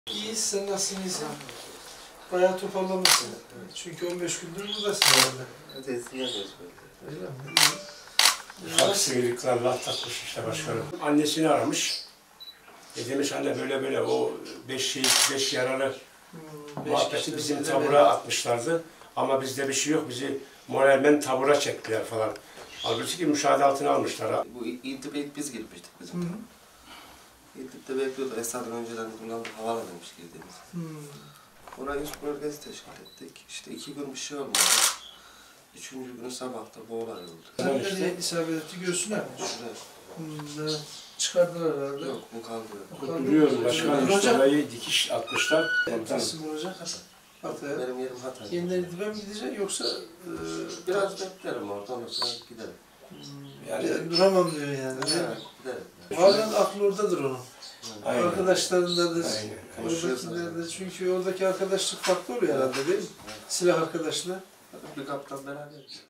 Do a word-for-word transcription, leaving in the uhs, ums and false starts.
İyi, sen nasılsın, iyisin? Bayağı toparlamışsın. Evet. Çünkü on beş gündür buradasın herhalde. Evet, eski yapıyoruz böyle. Öyle mi? Ufak sıyrıklar laf takmış işte başkanım. Hmm. Annesini aramış. E demiş anne böyle böyle o beş şey, beş yaralı hmm, muhabbeti bizim tabura atmışlardı. Ama bizde bir şey yok, bizi moralmen tabura çektiler falan. Halbuki ki müşahede altına almışlar. Bu İdlib'e ilk biz gitmiştik bizim. Hı hı. İdlib'de bekliyorduk. Esad'ın önceden bundan havalanmış girdiğimiz. Hmm. Oraya üst bölgesi teşkil ettik. İşte iki gün bir şey olmadı. Üçüncü günü sabahta bu olay oldu. Sen de işte isabet etti, göğsüne mi? Şuraya. Hmm, çıkardılar herhalde. Yok, bu kaldı. Duruyoruz başkanım, işte orayı dikiş atmışlar. Nasıl olacak? Hatay'a. Benim yerim Hatay. Yeniden İdlib'e mi gideceksin yoksa? E, Biraz beklerim orada, ondan sonra giderim. Hmm, yani, yani duramam diyor yani. Evet, giderim. Halen aklı oradadır onun. Aynen. Arkadaşlarındadır. Aynen. Oradakilerdir. Çünkü oradaki arkadaşlık farklı oluyor herhalde değil mi? Evet. Silah arkadaşlığı. Bir kaptan beraber.